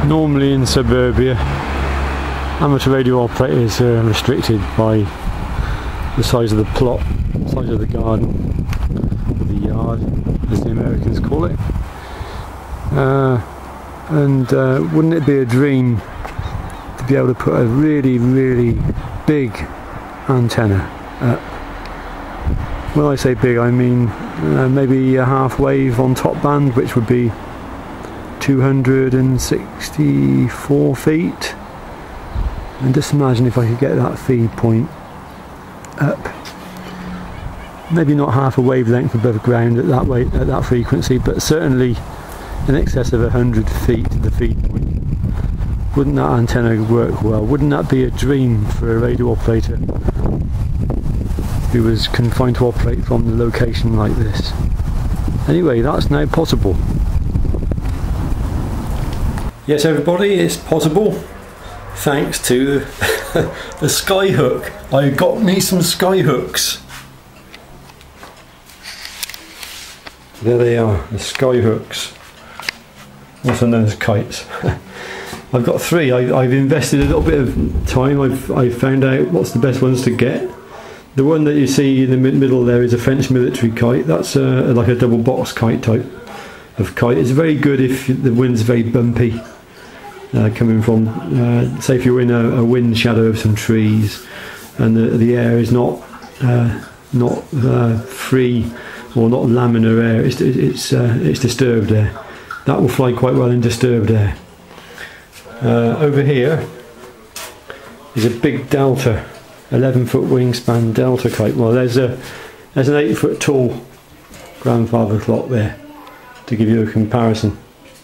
Normally in suburbia, amateur radio operators are restricted by the size of the plot, size of the garden, or the yard, as the Americans call it. Wouldn't it be a dream to be able to put a really, really big antenna up? When I say big, I mean maybe a half wave on top band, which would be 264 feet. And just imagine if I could get that feed point up, maybe not half a wavelength above ground at that frequency, but certainly in excess of 100 feet to the feed point. Wouldn't that antenna work well? Wouldn't that be a dream for a radio operator who was confined to operate from the location like this? Anyway, that's now possible. Yes, everybody, it's possible thanks to the Skyhook. I got me some Skyhooks. There they are, the Skyhooks, also known as kites. I've got three. I've invested a little bit of time. I've found out what's the best ones to get. The one that you see in the middle there is a French military kite. That's like a double box kite type of kite. It's very good if the wind's very bumpy, coming from, say if you're in a wind shadow of some trees and the air is not free or not laminar air, it's disturbed air. That will fly quite well in disturbed air. Over here is a big Delta, 11-foot wingspan Delta kite. Well, there's an 8-foot tall grandfather clock there to give you a comparison.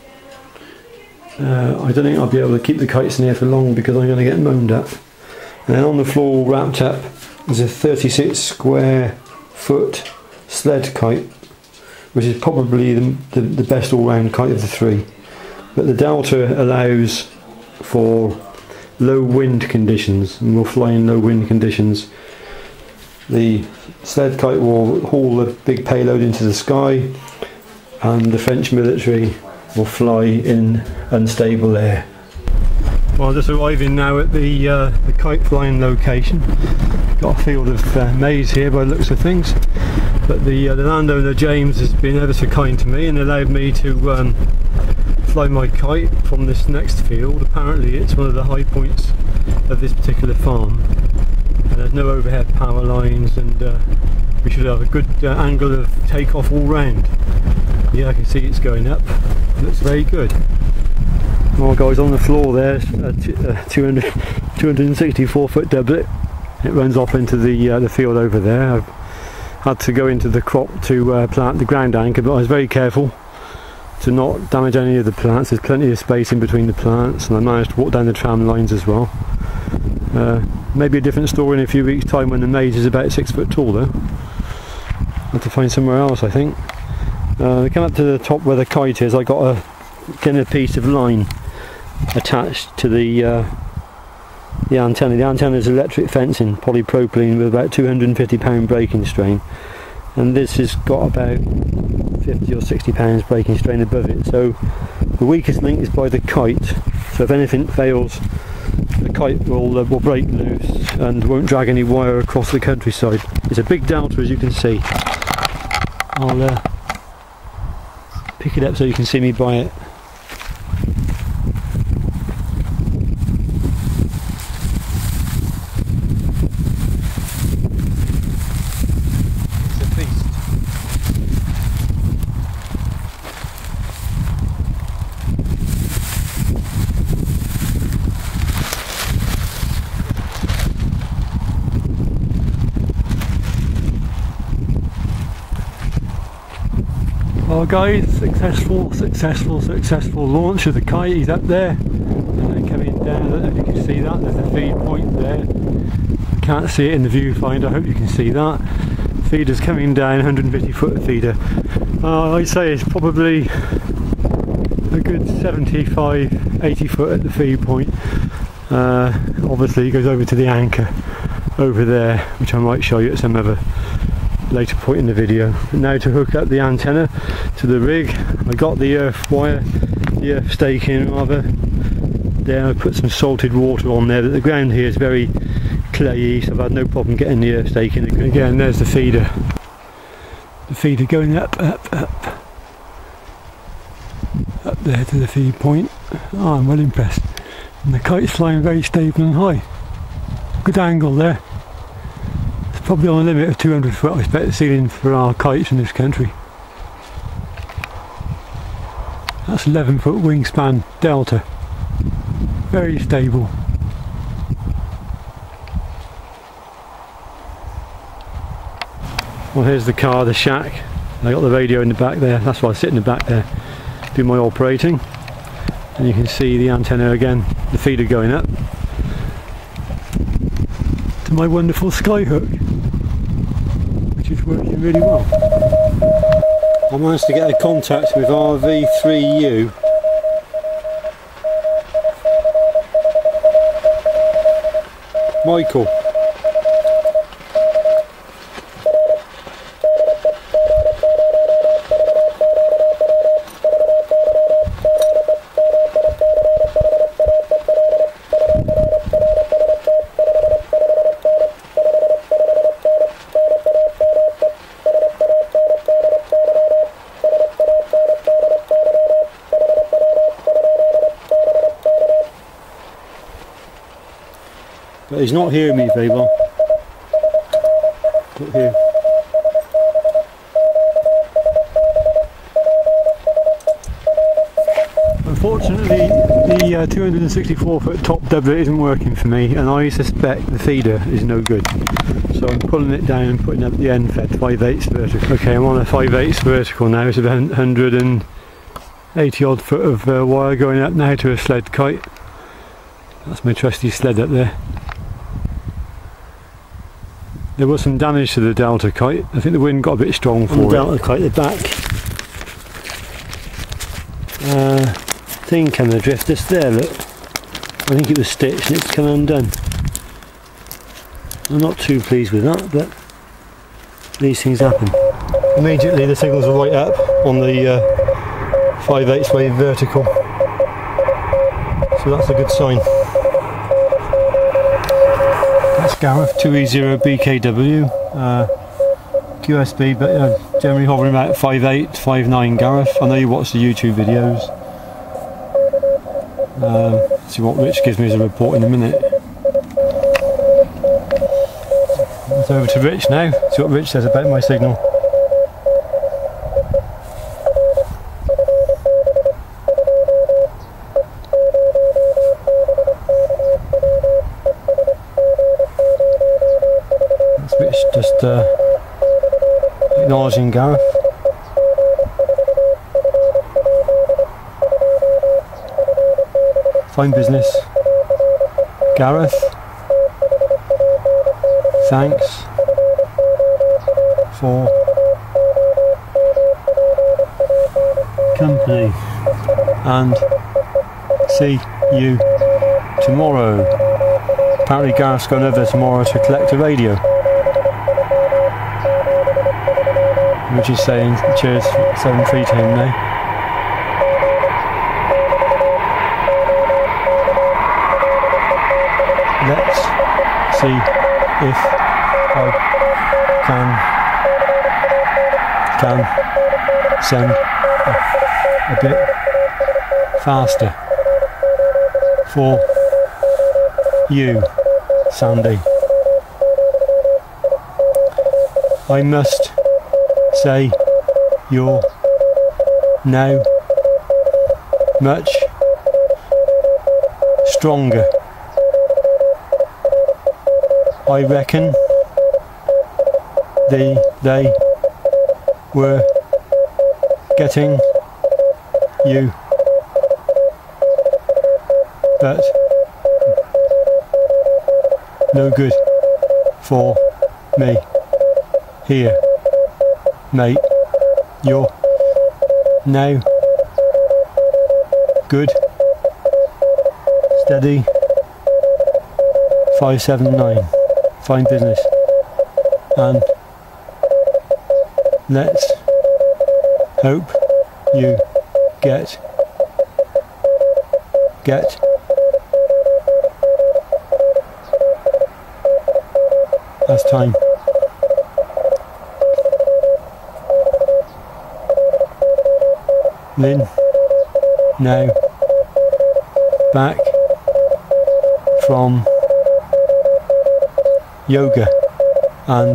I don't think I'll be able to keep the kites in here for long because I'm going to get moaned at. And then on the floor, wrapped up, is a 36 square foot sled kite, which is probably the best all-round kite of the three. But the Delta allows for low wind conditions and will fly in low wind conditions. The sled kite will haul a big payload into the sky, and the French military will fly in unstable air. Well, I'm just arriving now at the kite flying location. Got a field of maize here by the looks of things, but the landowner James has been ever so kind to me and allowed me to fly my kite from this next field. Apparently it's one of the high points of this particular farm, and there's no overhead power lines, and we should have a good angle of takeoff all round. Yeah, I can see it's going up. It looks very good. Well guys, on the floor there's a 264 foot doublet. It runs off into the field over there. I've had to go into the crop to plant the ground anchor, but I was very careful to not damage any of the plants. There's plenty of space in between the plants, and I managed to walk down the tram lines as well. Maybe a different story in a few weeks' time when the maize is about 6 foot tall though. I'll have to find somewhere else, I think. We come up to the top where the kite is. I got a piece of line attached to the antenna. The antenna is electric fencing, polypropylene with about 250 pound breaking strain, and this has got about 50 or 60 pounds breaking strain above it. So the weakest link is by the kite. So if anything fails, the kite will break loose and won't drag any wire across the countryside. It's a big Delta, as you can see. I'll pick it up so you can see me by it. It's a beast. Well guys, successful launch of the kite. He's up there and coming down. I don't know if you can see that, there's a feed point there. I can't see it in the viewfinder, I hope you can see that. Feeder's coming down, 150 foot feeder. I'd say it's probably a good 75-80 foot at the feed point. Obviously it goes over to the anchor over there, which I might show you at some other later point in the video. But now to hook up the antenna to the rig, I got the earth wire, the earth stake in rather, there. I put some salted water on there, but the ground here is very clayey, so I've had no problem getting the earth stake in. Again, there's the feeder. The feeder going up there to the feed point. Oh, I'm well impressed. And the kite's flying very stable and high. Good angle there. It's probably on the limit of 200 foot, I expect, the ceiling for our kites in this country. That's 11 foot wingspan delta. Very stable. Well, here's the car, the shack. I got the radio in the back there. That's why I sit in the back there, do my operating. And you can see the antenna again, the feeder going up to my wonderful Skyhook, which is working really well. I managed to get a contact with RV3U. Michael. But he's not hearing me very well. Not here. Unfortunately, the 264 foot top doubler isn't working for me, and I suspect the feeder is no good. So I'm pulling it down and putting up the end fed 5/8 vertical. Okay, I'm on a 5/8 vertical now. It's about 180 odd foot of wire going up now to a sled kite. That's my trusty sled up there. There was some damage to the Delta kite. I think the wind got a bit strong for it. Delta kite, the back thing came adrift just there, look. I think it was stitched and it's come undone. I'm not too pleased with that, but these things happen. Immediately the signals are right up on the 5/8 wave vertical, so that's a good sign. That's Gareth 2E0BKW, QSB, but generally hovering about 5/8, 5/9 Gareth. I know you watch the YouTube videos. See what Rich gives me as a report in a minute. It's over to Rich now, see what Rich says about my signal. Just acknowledging Gareth. Fine business. Gareth, thanks for company and see you tomorrow. Apparently Gareth's going over tomorrow to collect a radio. Which is saying cheers 7-3 to him now. Let's see if I can send a bit faster for you, Sandy. I must say you're now much stronger. I reckon they were getting you, but no good for me here. Mate, you're now good, steady, 579, fine business, and let's hope you get as time. Lynn, now back from yoga and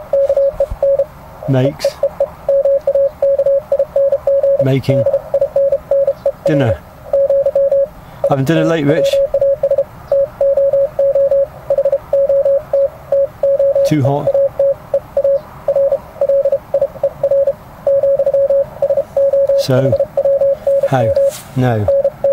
making dinner. Having dinner late, Rich? Too hot? So, how? No.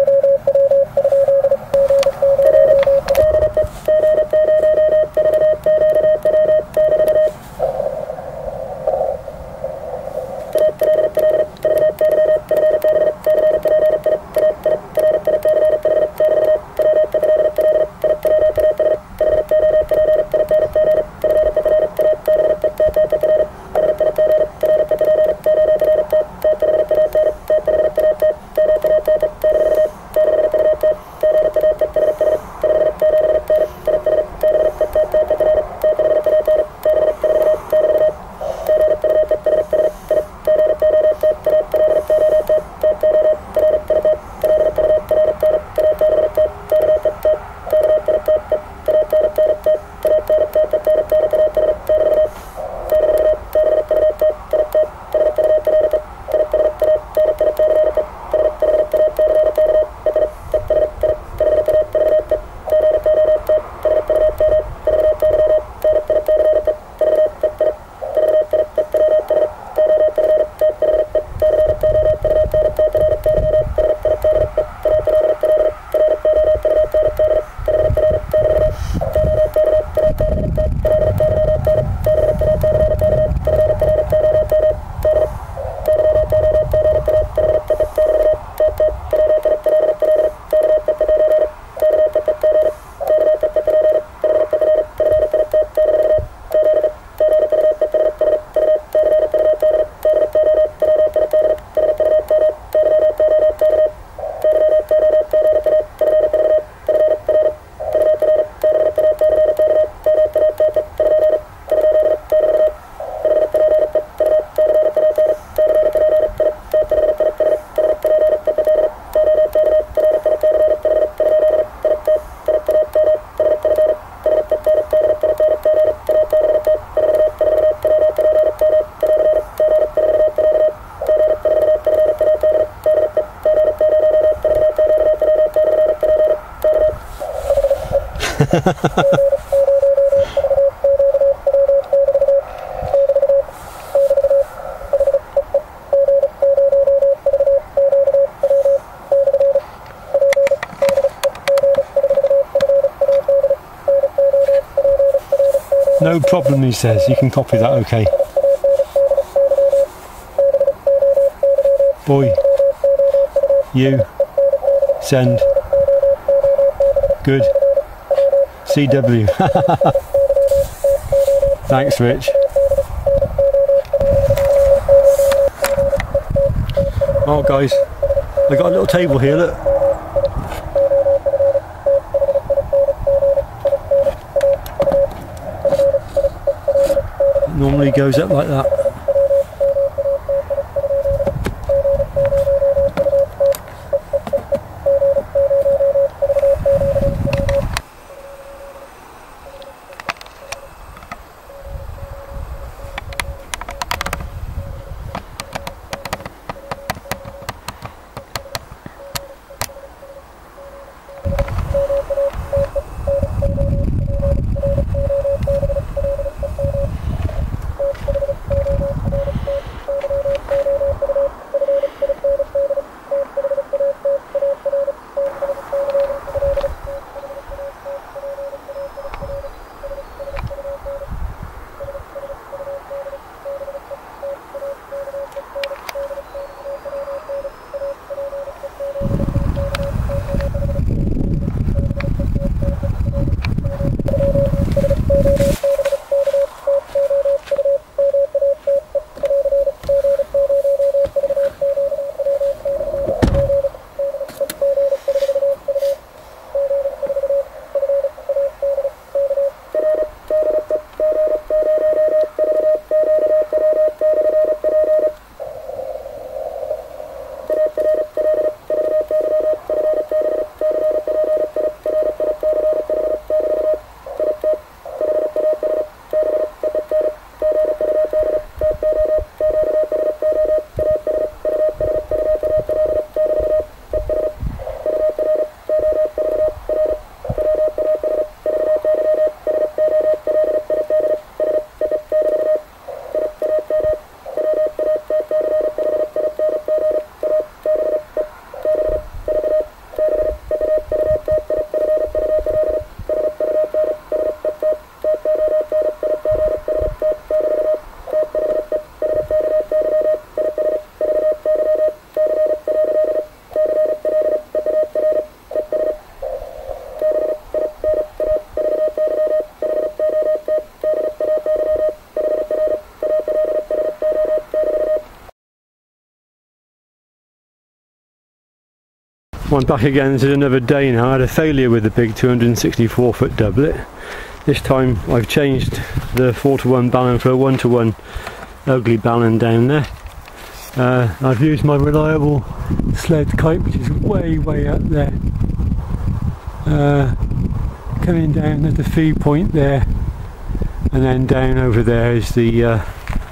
No problem, he says. You can copy that, okay. Boy, you, send, good, CW. Thanks, Rich. Oh, guys, I got a little table here, look. It normally goes up like that. I'm back again. This is another day now. I had a failure with the big 264 foot doublet. This time I've changed the 4-to-1 balun for a 1-to-1 ugly balun down there. I've used my reliable sled kite, which is way up there. Coming down at the feed point there, and then down over there is the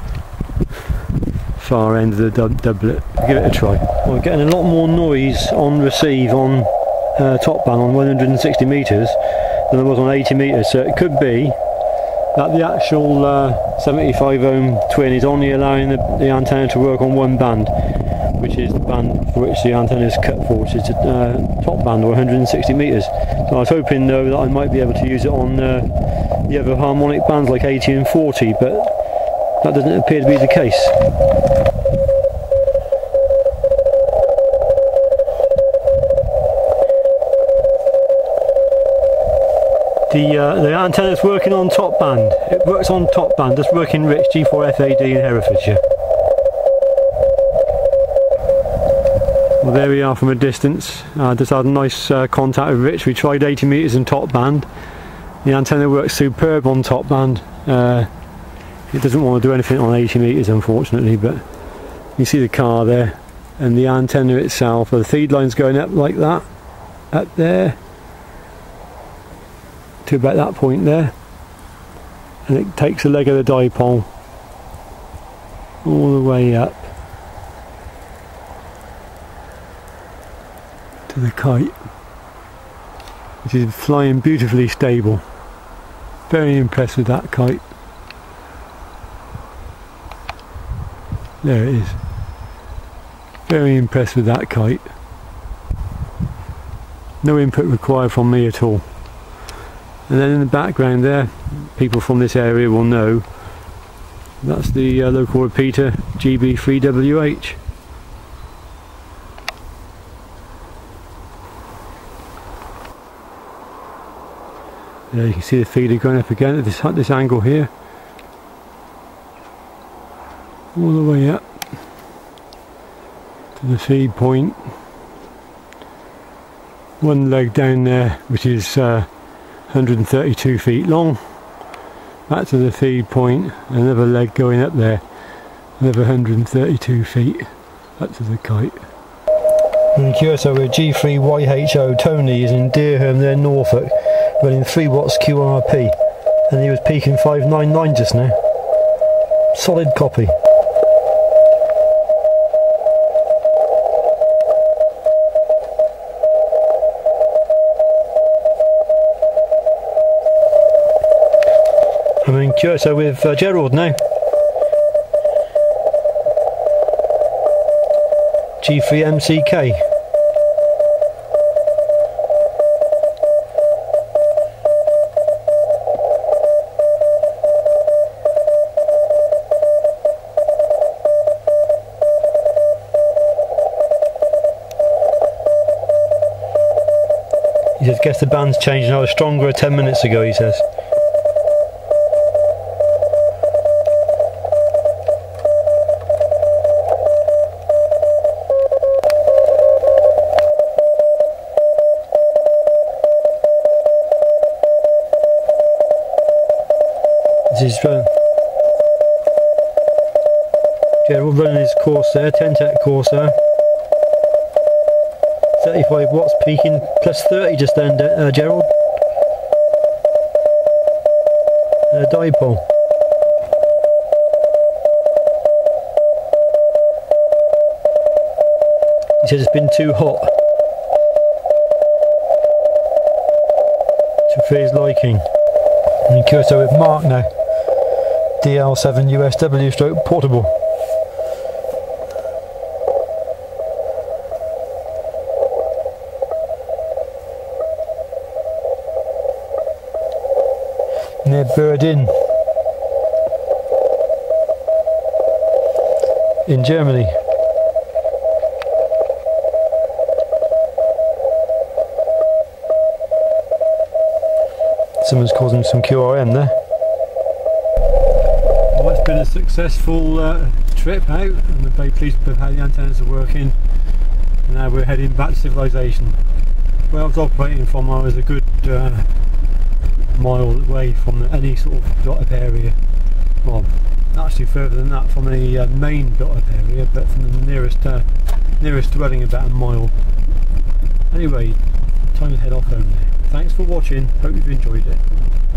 far end of the doublet. Give it a try. Well, we're getting a lot more noise on receive on top band on 160 metres than there was on 80 metres, so it could be that the actual 75 ohm twin is only allowing the antenna to work on one band, which is the band for which the antenna is cut for, which is the top band, or 160 metres. So I was hoping though that I might be able to use it on the other harmonic bands like 80 and 40, but that doesn't appear to be the case. The antenna is working on top band. It works on top band, just working Rich G4FAD in Herefordshire. Well, there we are from a distance. Just had a nice contact with Rich. We tried 80 metres in top band. The antenna works superb on top band. It doesn't want to do anything on 80 metres, unfortunately, but you see the car there, and the antenna itself, the feed line's going up like that, up there to about that point there, and it takes a leg of the dipole all the way up to the kite, which is flying beautifully stable. Very impressed with that kite. There it is. Very impressed with that kite. No input required from me at all. And then in the background there, people from this area will know, that's the local repeater GB3WH. There you can see the feeder going up again at this angle here. All the way up to the feed point. One leg down there, which is 132 feet long, back to the feed point, another leg going up there, another 132 feet up to the kite. And QSO with G3YHO Tony is in Deerham there, Norfolk, running 3 watts QRP, and he was peaking 599 just now. Solid copy. I'm in QSO with Gerald now. G3MCK. He says, guess the band's changed and I was stronger 10 minutes ago, he says. This is Gerald running his Corsair, 10-tech Corsair. 35 watts peaking, plus 30 just then, Gerald. Dipole. He says it's been too hot for his liking. And QSO with Mark now. DL7 USW stroke portable. Near Berdin in Germany. Someone's causing some QRM there. Well, it's been a successful trip out, and we're very pleased with how the antennas are working. Now we're heading back to civilization. Where I was operating from, I was a good mile away from any sort of built-up area. Well, actually further than that from any main built-up area, but from the nearest dwelling about a mile. Anyway, time to head off home now. Thanks for watching, hope you've enjoyed it.